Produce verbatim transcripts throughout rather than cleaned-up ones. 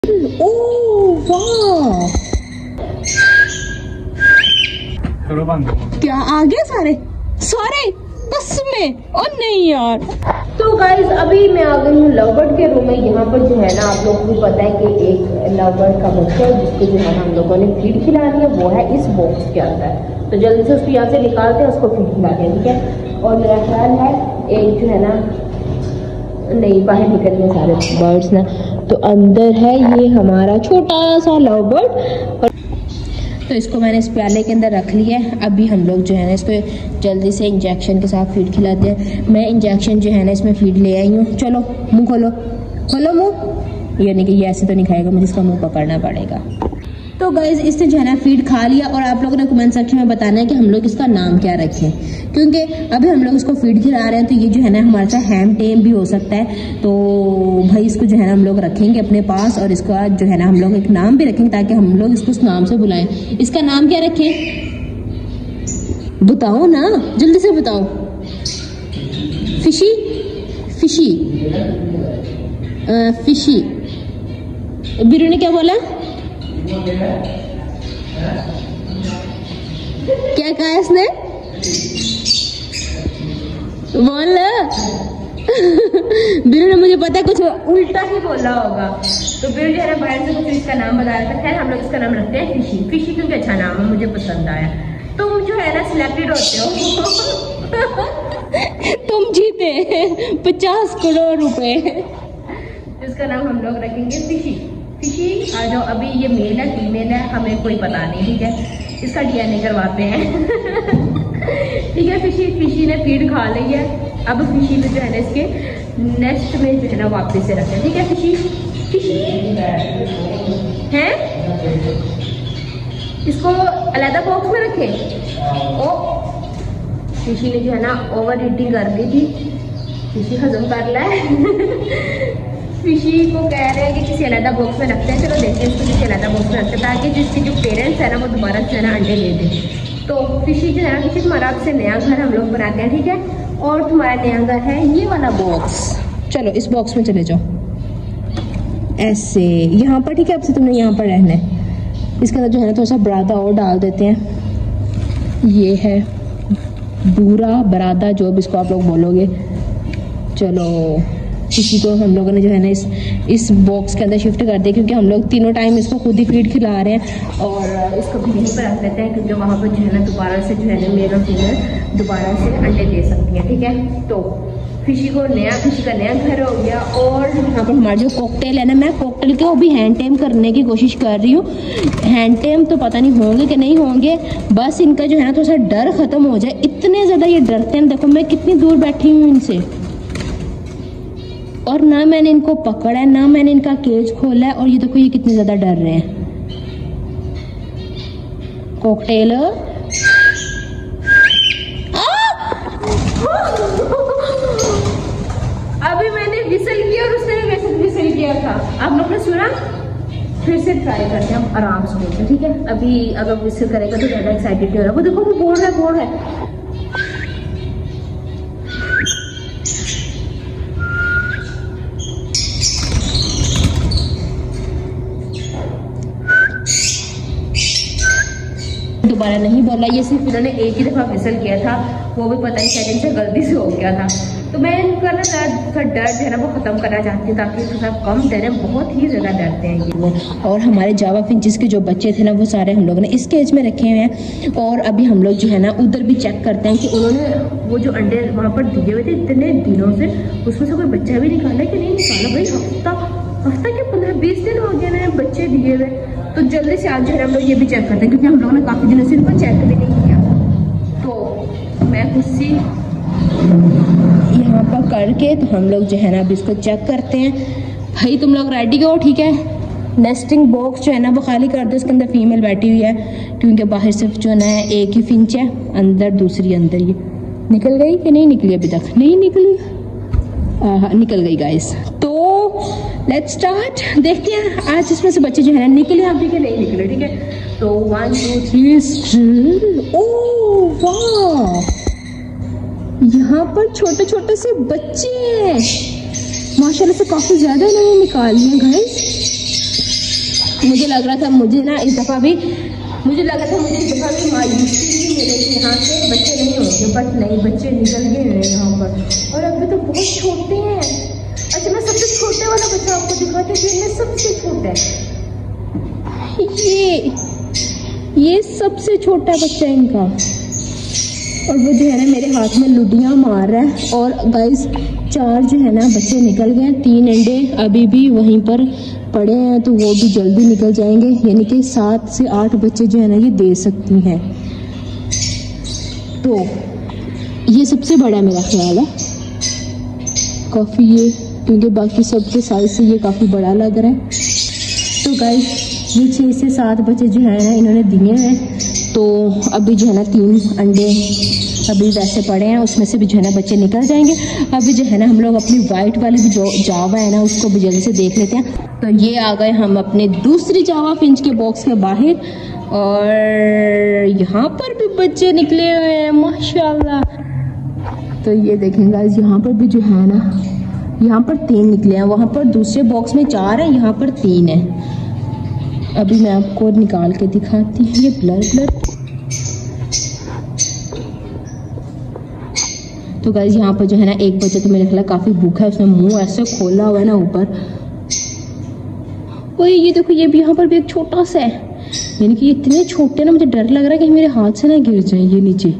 ओह वाह, क्या आ गए सारे सारे बस में? और नहीं यार। तो गाइज अभी मैं आ गई हूँ लव बर्ड के रूम में। यहाँ पर जो है ना आप लोगों को पता है कि एक लव बर्ड का बच्चा है जिसको जो है ना हम लोगों ने फीड खिलानी है, वो है इस बॉक्स के अंदर। तो जल्दी से उसको यहाँ से निकालते हैं, उसको फीड खिलाते हैं, ठीक है। और मेरा ख्याल है एक जो है ना, नहीं बाहर निकल गए सारे बर्ड्स ना, तो अंदर है ये हमारा छोटा सा लव बर्ड। तो इसको मैंने इस प्याले के अंदर रख लिया है। अभी हम लोग जो है ना इसको जल्दी से इंजेक्शन के साथ फीड खिलाते हैं। मैं इंजेक्शन जो है ना इसमें फीड ले आई हूँ। चलो मुंह खोलो, खोलो मुंह। यानी कि ये ऐसे तो नहीं खाएगा, मुझे इसका मुंह पकड़ना पड़ेगा। तो गाइज इसने जो है ना फीड खा लिया और आप लोगों ने कमेंट सेक्शन में बताना है कि हम लोग इसका नाम क्या रखें, क्योंकि अभी हम लोग इसको फीड खिला रहे हैं तो ये जो है ना हमारे साथ हैम टेम भी हो सकता है। तो भाई इसको जो है ना हम लोग रखेंगे अपने पास और इसका जो है ना हम लोग एक नाम भी रखेंगे ताकि हम लोग इसको उस नाम से बुलाएं। इसका नाम क्या रखें बताओ ना, जल्दी से बताओ। फिशी, फिशी, आ, फिशी। बीरू ने क्या बोला? क्या कहा इसने? बोल बीरू ने, मुझे पता है कुछ उल्टा ही बोला होगा। तो बीरू जो है बाहर से कुछ इसका नाम बता रहा था। खैर हम लोग इसका नाम रखते हैं फिशी। फिशी क्योंकि अच्छा नाम है, मुझे पसंद आया। तुम जो है ना सिलेक्टेड होते हो तुम जीते पचास करोड़ रुपए। इसका नाम हम लोग रखेंगे फिशी। फिशी आ जाओ। अभी ये मेल है फीमेल है हमें कोई पता नहीं, ठीक है। इसका डीएनए करवाते हैं ठीक है। फिशी फिशी ने फीड खा ली है। अब फिशी में जो है ना इसके नेक्स्ट में जो है ना वापस से रखें, ठीक है। फिशी फिशी है, इसको अलग बॉक्स में रखें। ओ फिशी ने जो है ना ओवर ईटिंग कर दी थी, फिशी हजम कर ला है फिशी को कह रहे हैं कि किसी अलग बॉक्स में रखते हैं। चलो देखते हैं इसको किसी अलग बॉक्स में रखते हैं ताकि जिसके जो पेरेंट्स है ना वो दोबारा से ना अंडे ले दें। तो फिशी जो है ना, फिशी तुम्हारा आपसे नया घर हम लोग बनाते हैं, ठीक है। और तुम्हारा नया घर है ये वाला बॉक्स। चलो इस बॉक्स में चले जाओ ऐसे यहाँ पर, ठीक है। अब से तुमने यहाँ पर रहना है। इसके अंदर जो है ना थोड़ा सा बरादा और डाल देते हैं। ये है बूरा बरादा, जो भी इसको आप लोग बोलोगे। चलो फिशी को हम लोगों ने जो है ना इस इस बॉक्स के अंदर शिफ्ट कर दिया, क्योंकि हम लोग तीनों टाइम इसको खुद ही फीड खिला रहे हैं। और इसको भी यहीं पर रख लेते हैं क्योंकि वहाँ पर जो है ना दोबारा से जो है ना मेल और फीमेल दोबारा से अंडे दे सकती हैं, ठीक है। तो फिशी को नया फिशी का नया घर हो गया। और यहाँ पर हमारे जो कॉकटेल है ना, मैं कॉकटेल के वो भी हैंड टेम करने की कोशिश कर रही हूँ। हैंड टेम तो पता नहीं होंगे कि नहीं होंगे, बस इनका जो है ना थोड़ा सा डर खत्म हो जाए। इतने ज़्यादा ये डरते हैं, देखो मैं कितनी दूर बैठी हूँ इनसे, और ना मैंने इनको पकड़ा है ना मैंने इनका केज खोला है। और ये देखो ये कितने ज्यादा डर रहे हैं। कॉकटेल अभी मैंने विसल किया और उसने भी वैसे विसल किया था, आप लोग ने सुना। फिर से ट्राई करते हैं हम आराम से बोलते हैं, ठीक है। अभी अगर विसल करेगा तो ज्यादा एक्साइटेड हो रहा है। वो देखो वो बोल रहा है बोल रहा है दोबारा नहीं बोला। ये सिर्फ इन्होंने एक ही दफा विसल किया था, वो भी पता नहीं सेकंड से गलती से हो गया था। तो मैं इनका ना का डर जो है ना वो खत्म करना चाहती हूँ ताकि थोड़ा कम डरें। बहुत ही ज्यादा डरते हैं ये। और हमारे जावा फिंचेस के जो बच्चे थे ना वो सारे हम लोगों ने इस केज में रखे हुए हैं। और अभी हम लोग जो है ना उधर भी चेक करते हैं कि उन्होंने वो जो अंडे वहाँ पर दिए हुए थे इतने दिनों से, उसमें से कोई बच्चा भी निकाला कि नहीं निकाला। भाई हफ्ता हफ्ता क्या पंद्रह बीस दिन हो गए ना बच्चे दिए हुए। तो जल्दी से आज जो है हम लोग ये भी चेक करते हैं क्योंकि हम लोगों ने काफ़ी दिनों से इनको चेक भी नहीं किया। तो मैं खुद से यहाँ पर करके तो हम लोग जो है ना अब इसको चेक करते हैं। भाई तुम लोग रेडी हो, ठीक है। नेस्टिंग बॉक्स जो है ना वो खाली कर दो, इसके अंदर फीमेल बैठी हुई है क्योंकि बाहर सिर्फ जो है ना एक ही फिंच है, अंदर दूसरी अंदर। ये निकल गई कि नहीं निकली? अभी तक नहीं निकली। आ, निकल गई गाइस। तो लेट्स स्टार्ट, देखते हैं आज इसमें से बच्चे जो है ना निकले अभी के नहीं निकले, ठीक है। तो वन टू थ्री। ओह वाह, यहाँ पर छोटे छोटे से बच्चे हैं माशाल्लाह से, काफी ज्यादा इन्होंने निकाल लिए गाइस। मुझे लग रहा था मुझे ना इस दफ़ा भी मुझे लगा था मुझे इस दफ़ा भी मायूसी भी मिलेगी, यहाँ से बच्चे नहीं होंगे, बट नहीं, बच्चे निकल गए हैं यहाँ पर। और अभी तो बहुत छोटे हैं। अच्छा, मैं सबसे छोटे वाला बच्चा आपको दिखाती हूँ, इनमें सबसे छोटा है ये ये सबसे छोटा बच्चा है इनका। और वो जो है ना मेरे हाथ में लुडियाँ मार रहा है। और गाइस चार जो है ना बच्चे निकल गए, तीन अंडे अभी भी वहीं पर पड़े हैं, तो वो भी जल्दी निकल जाएंगे। यानी कि सात से आठ बच्चे जो है ना ये दे सकती हैं। तो ये सबसे बड़ा मेरा ख्याल है काफ़ी, ये क्योंकि बाकी सबके साइज से ये काफ़ी बड़ा लग रहा है। तो गाइस ये छः से सात बच्चे जो है ना इन्होंने दिए हैं। तो अभी जो है ना तीन अंडे अभी वैसे पड़े हैं, उसमें से भी जो है ना बच्चे निकल जाएंगे। अभी जो है ना हम लोग अपनी वाइट वाली भी जो जावा है ना उसको भी जल्दी से देख लेते हैं। तो ये आ गए हम अपने दूसरी जावा फिंच के बॉक्स के बाहर, और यहाँ पर भी बच्चे निकले हुए हैं माशाल्लाह। तो ये देखेंगे गाइस, यहाँ पर भी जो है ना यहाँ पर तीन निकले हैं, वहाँ पर दूसरे बॉक्स में चार है, यहाँ पर तीन है। अभी मैं आपको निकाल के दिखाती हूँ। ये ब्लर ब्लर तो गाइस यहाँ पर जो है ना एक बच्चा तो मेरे ख्याल काफी भूखा है, उसने मुंह ऐसे खोला हुआ है ना ऊपर। ओए ये देखो, ये भी यहाँ पर भी एक छोटा सा है, यानी कि इतने छोटे ना मुझे डर लग रहा है कि मेरे हाथ से ना गिर जाए ये नीचे।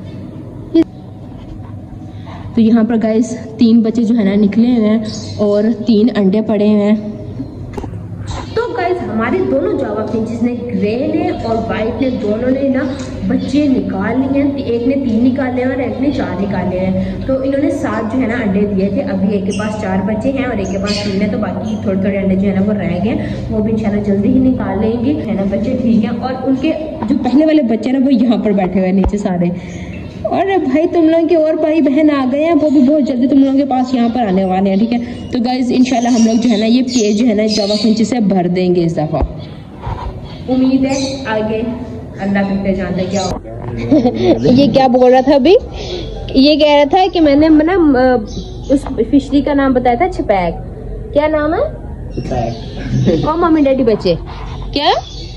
तो यहाँ पर गाइस तीन बच्चे जो है ना निकले हुए हैं और तीन अंडे पड़े हुए हैं। तो गाइस हमारे दोनों जावा फिंचेस ने, ग्रे ने और वाइट ने, दोनों ने ना बच्चे निकाल लिए हैं। एक ने तीन निकाले हैं और एक ने चार निकाले हैं। तो इन्होंने सात जो है ना अंडे दिए थे। अभी एक के पास चार बच्चे हैं और एक के पास तीन है, तो बाकी थोड़े थोड़े अंडे जो है ना वो रह गए, वो भी इंशाल्लाह जल्दी ही निकाल लेंगे, है ना बच्चे, ठीक है। और उनके जो पहले वाले बच्चे ना वो यहाँ पर बैठे हुए हैं नीचे सारे। और भाई तुम लोगों के और भाई बहन आ गए हैं, वो भी बहुत जल्दी तुम लोगों के पास यहाँ पर आने वाले हैं, ठीक है। तो गाइज इंशाल्लाह हम लोग जो है ना ये केज जो है ना जावा फिंच से भर देंगे इस दफ़ा। उम्मीद है आगे अल्लाह करते जानता है क्या होगा। ये क्या बोल रहा था अभी, ये कह रहा था कि मैंने ना उस फिशरी का नाम बताया था, छपैक। क्या नाम है? छपैक। और मम्मी डैडी बच्चे क्या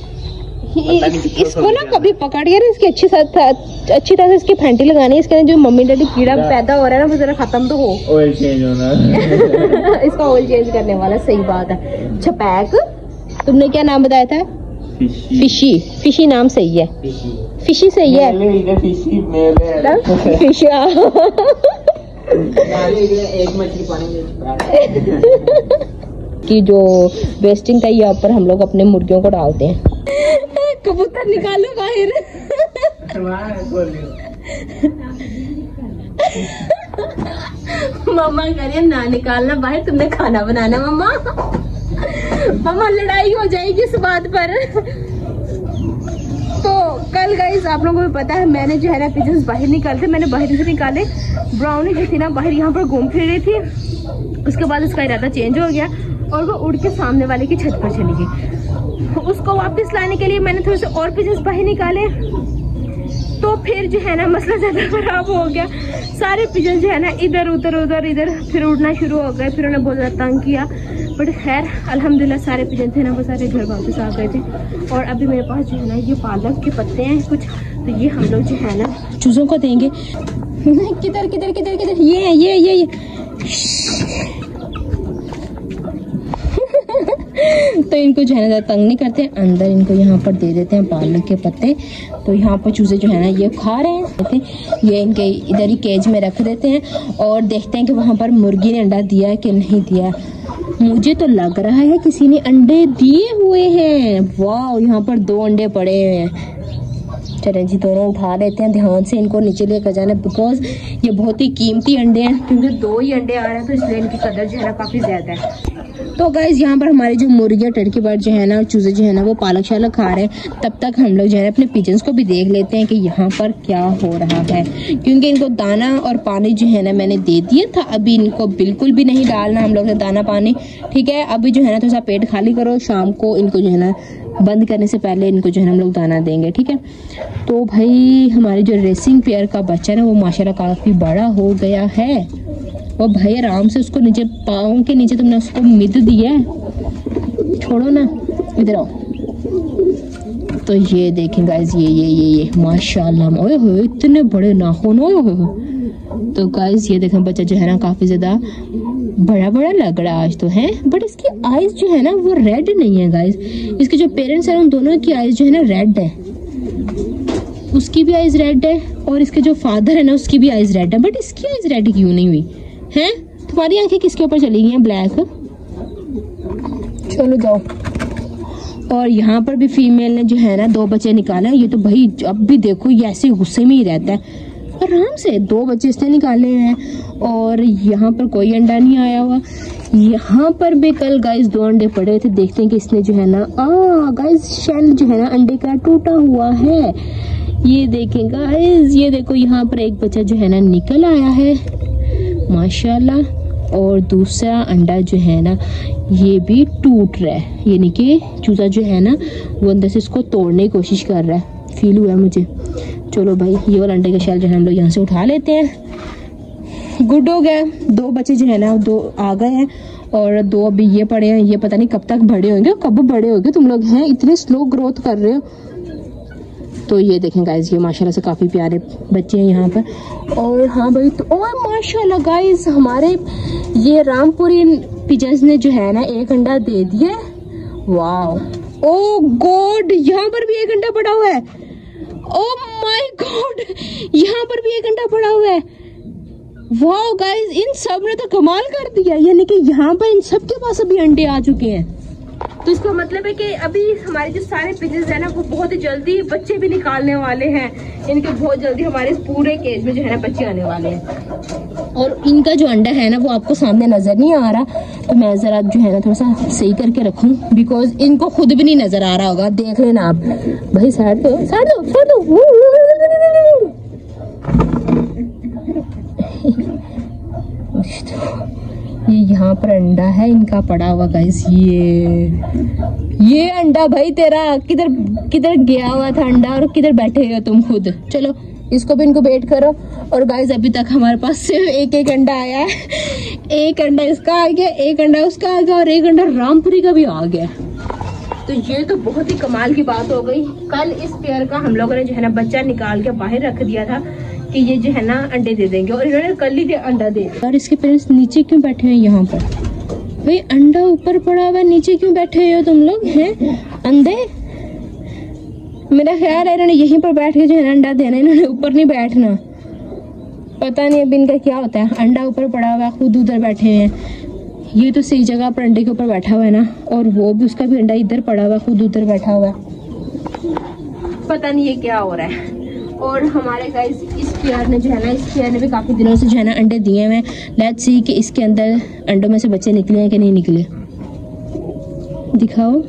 इसको ना कभी पकड़ के ना इसकी अच्छी अच्छी तरह से इसकी फेंटी लगानी है। इसके अंदर जो मम्मी डैडी कीड़ा पैदा हो रहा है ना वो जरा खत्म तो हो। ऑयल चेंज होना इसका ऑयल चेंज करने वाला, सही बात है। छपैक, तुमने क्या नाम बताया था? फिशी। फिशी, फिशी नाम सही है, फिशी सही है। फिश एक मछली पानी की जो वेस्टिंग का यहाँ पर हम लोग अपने मुर्गियों को डालते हैं। कबूतर निकालो बाहर। मम्मा कह रही है ना निकालना बाहर, तुमने खाना बनाना। मम्मा मम्मा लड़ाई हो जाएगी इस बात पर। तो कल गाइस आप लोगों को पता है मैंने जो है ना पिजन्स बाहर निकाले थे। मैंने बाहर से निकाले, ब्राउनी जो थी ना बाहर यहाँ पर घूम फिर रही थी। उसके बाद उसका इरादा चेंज हो गया और वो उड़ के सामने वाले की छत पर चली गई। उसको वापस लाने के लिए मैंने थोड़े से और पिजन्स बाहर निकाले, तो फिर जो है ना मसला ज्यादा खराब हो गया। सारे पिजन जो है ना इधर उधर उधर इधर फिर उड़ना शुरू हो गए। फिर उन्हें बहुत ज्यादा तंग किया, बट खैर अल्हम्दुलिल्लाह सारे पिजन थे ना वो सारे घर वापस आ गए थे। और अभी मेरे पास जो है ना ये पालक के पत्ते हैं कुछ, तो ये हम लोग जो है ना चूजों को देंगे। किधर किधर किधर किधर ये ये ये ये तो इनको जो है ना तंग नहीं करते, अंदर इनको यहाँ पर दे देते हैं पालक के पत्ते। तो यहाँ पर चूजे जो है ना ये खा रहे हैं, ये इनके इधर ही केज में रख देते हैं और देखते हैं कि वहाँ पर मुर्गी ने अंडा दिया कि नहीं दिया। मुझे तो लग रहा है किसी ने अंडे दिए हुए हैं। वाह, यहाँ पर दो अंडे पड़े हुए हैं। चलें जी, दोनों उठा लेते हैं, ध्यान से इनको नीचे लेकर जाना, बिकॉज ये बहुत ही कीमती अंडे हैं, क्योंकि दो ही अंडे आ रहे हैं तो इसलिए इनकी कदर जो है ना काफ़ी ज़्यादा है। तो गाइज यहाँ पर हमारे जो मुर्गियाँ टर्की बर्ड जो है ना और चूजे जो है ना वो पालक शालक खा रहे हैं। तब तक हम लोग जो है ना अपने पिजन्स को भी देख लेते हैं कि यहाँ पर क्या हो रहा है, क्योंकि इनको दाना और पानी जो है ना मैंने दे दिया था। अभी इनको बिल्कुल भी नहीं डालना हम लोग ने दाना पानी, ठीक है। अभी जो है ना थोड़ा सा पेट खाली करो, शाम को इनको जो है ना बंद करने से पहले इनको जो है ना हम लोग दाना देंगे, ठीक है। तो भाई हमारी जो रेसिंग पेयर का बच्चा ना वो माशाल्लाह काफ़ी बड़ा हो गया है। और भाई आराम से उसको नीचे पाँव के नीचे तुमने उसको मिद दिया है, छोड़ो ना। इधर आओ। तो ये देखें गाइस, ये ये ये ये माशाल्लाह, ओए होए इतने बड़े नाखून, ओए होए। तो गाइस ये देखें बच्चा जो है ना काफी ज्यादा बड़ा बड़ा लग रहा है आज तो है, बट इसकी आईज जो है ना वो रेड नहीं है गाइस। इसके जो पेरेंट्स हैं उन दोनों की आईज जो है ना रेड है, उसकी भी आईज रेड है और इसके जो फादर है ना उसकी भी आईज रेड है, बट इसकी आईज रेड क्यों नहीं हुई है? तुम्हारी आंखें किसके ऊपर चली गई हैं? ब्लैक। चलो जाओ। और यहाँ पर भी फीमेल ने जो है ना दो बच्चे निकाले हैं। ये तो भाई अब भी देखो ये ऐसे गुस्से में ही रहता है, आराम से दो बच्चे इसने निकाले हैं। और यहाँ पर कोई अंडा नहीं आया हुआ। यहाँ पर भी कल गाइस दो अंडे पड़े थे, देखते हैं कि इसने जो है ना आ गाइस शेल जो है ना अंडे का टूटा हुआ है। ये देखें गाइस, ये देखो यहाँ पर एक बच्चा जो है ना निकल आया है माशाल्लाह, और दूसरा अंडा जो है ना ये भी टूट रहा है, यानी कि चूजा जो है ना वो अंदर से इसको तोड़ने की कोशिश कर रहा है, फील हुआ है मुझे। चलो भाई ये वाला अंडे का शेल जो है हम लोग यहाँ से उठा लेते हैं। गुड हो गया, दो बच्चे जो है ना दो आ गए हैं और दो अभी ये पड़े हैं। ये पता नहीं कब तक बड़े होंगे, कब बड़े होंगे। तुम लोग हैं इतने स्लो ग्रोथ कर रहे हो। तो ये देखें गाइस, ये माशाल्लाह से काफी प्यारे बच्चे हैं यहाँ पर। और हाँ भाई, तो और माशाल्लाह गाइस हमारे ये रामपुरी पिजन्स ने जो है ना एक अंडा दे दिया। वाओ, ओ गॉड, यहाँ पर भी एक अंडा पड़ा हुआ है। ओ माय गॉड, यहाँ पर भी एक अंडा पड़ा हुआ है। वाओ गाइस, इन सब ने तो कमाल कर दिया, यानी कि यहाँ पर इन सब के पास अभी अंडे आ चुके हैं। तो इसका मतलब है कि अभी हमारे जो सारे पिजन्स हैं ना वो बहुत ही जल्दी बच्चे भी निकालने वाले हैं। इनके बहुत जल्दी हमारे इस पूरे केज में जो है ना बच्चे आने वाले हैं। और इनका जो अंडा है ना वो आपको सामने नजर नहीं आ रहा, तो मैं जरा जो है ना थोड़ा सा सही करके रखूं, बिकॉज इनको खुद भी नहीं नजर आ रहा होगा। देख लेना आप भाई, साइड दो साइड दो साइड दो। ये यहाँ पर अंडा है इनका पड़ा हुआ गाइस। ये ये अंडा भाई तेरा किधर किधर गया हुआ था अंडा, और किधर बैठे हो तुम खुद। चलो इसको भी इनक्यूबेट करो। और गाइस अभी तक हमारे पास सिर्फ एक एक अंडा आया है। एक अंडा इसका आ गया, एक अंडा उसका आ गया, और एक अंडा रामपुरी का भी आ गया। तो ये तो बहुत ही कमाल की बात हो गई। कल इस पेयर का हम लोगों ने जो है ना बच्चा निकाल के बाहर रख दिया था कि ये जो है ना अंडे दे देंगे, और इन्होंने कल ही अंडा दे दिया। और इसके पेरेंट्स नीचे क्यों बैठे हैं यहाँ पर? भाई अंडा ऊपर पड़ा हुआ है, नीचे क्यों बैठे हो तुम लोग हैं अंधे? मेरा ख्याल है इन्होंने यहीं पर बैठ के जो है ना अंडा देना, इन्होंने ऊपर नहीं बैठना। पता नहीं अब इनका क्या होता है। अंडा ऊपर पड़ा हुआ है, खुद उधर बैठे हैं। ये तो सही जगह पर अंडे के ऊपर बैठा हुआ है ना, और वो भी उसका भी अंडा इधर पड़ा हुआ है, खुद उधर बैठा हुआ है। पता नहीं ये क्या हो रहा है। और हमारे गाइस इस पेयर ने जो है ना इस पेयर ने भी काफी दिनों से जो है ना अंडे दिए हुए हैं। लेट्स सी कि इसके अंदर अंडों में से बच्चे निकले हैं कि नहीं निकले। दिखाओ।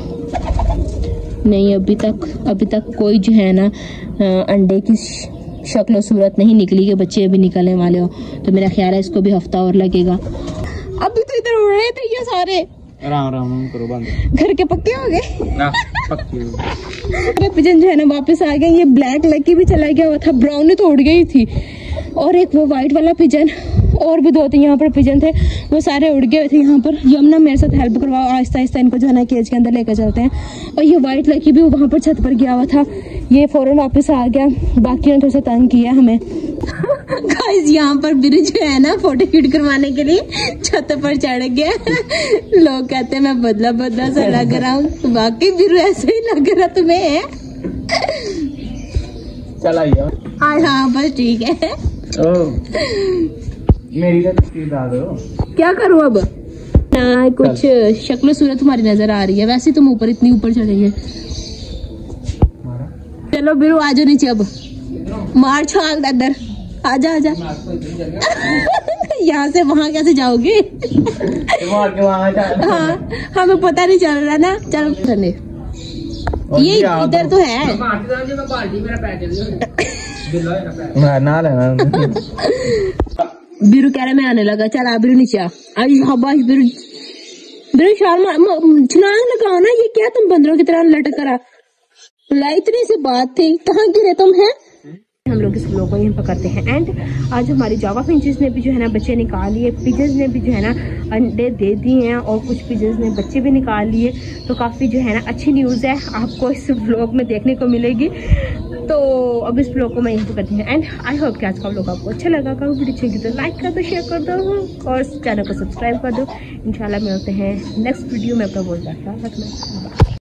नहीं, अभी तक अभी तक कोई जो है ना अंडे की शक्ल सूरत नहीं निकली कि बच्चे अभी निकलने वाले हो। तो मेरा ख्याल है इसको भी हफ्ता और लगेगा। अभी तो इधर उड़ रहे थे ये सारे। आराम आराम करो, बंद। घर के पक्के हो गए। ना पक्के हो गए। पिजन जो है ना वापस आ गए। ये ब्लैक लकी भी चला गया हुआ था, ब्राउन तो उड़ गई थी, और एक वो व्हाइट वाला पिजन, और भी दो तीन यहाँ पर पिजन थे, वो सारे उड़ गए थे। यहाँ पर यमुना मेरे साथ हेल्प करवाओ, आहिस्ता आहिस्ता इनको जो है ना केज के अंदर लेकर चलते हैं। और ये व्हाइट लकी भी वहाँ पर छत पर गया हुआ था, ये फौरन वापस आ गया। बाकी ने थोड़ा सा तंग किया हमें। गाइस यहाँ पर बिरु जो है ना फोटो शूट करवाने के लिए छत पर चढ़ गया। लोग कहते हैं मैं बदला बदला सा लग रहा हूँ। बाकी बिरु ऐसे ही लग रहा तुम्हें है। चल आइए। हाँ हाँ बस ठीक है। ओ, मेरी तो तस्वीर डाल दो। क्या करूँ अब? ना कुछ शक्ल सूरत तुम्हारी नजर आ रही है, वैसे तुम ऊपर इतनी ऊपर चढ़ेंगे। चलो बिरु आ जाओ नीचे अब। मार छाल अंदर, आजा आजा। यहाँ से वहाँ कैसे जाओगे? हाँ हमें पता नहीं चल रहा ना। चलो करने ये इधर तो है। ना लेना। बिरु कह रहा मैं आने लगा। चल आ बिरु नीचे आ। शाबाश बिरु। बिरु शर्मा छलांग लगाओ ना। ये क्या तुम बंदरों की तरह लटक करा? इतनी सी बात थी, कहाँ गिरे तुम हैं? हम लोग इस व्लॉग को यहीं पर करते हैं एंड। आज हमारी जावा फिंचेस ने भी जो है ना बच्चे निकाल लिए, पिजन्स ने भी जो है ना अंडे दे दिए हैं और कुछ पिजन्स ने बच्चे भी निकाल लिए। तो काफ़ी जो है ना अच्छी न्यूज़ है आपको इस व्लॉग में देखने को मिलेगी। तो अब इस व्लॉग को मैं यहीं पर करती हूँ एंड आई होप कि आज का व्लॉग आपको अच्छा लगा। अगर वीडियो अच्छी लगी तो लाइक कर दो, शेयर कर दो और चैनल को सब्सक्राइब कर दो। इंशाल्लाह मिलते हैं नेक्स्ट वीडियो में। अपना बहुत ख्याल रखना।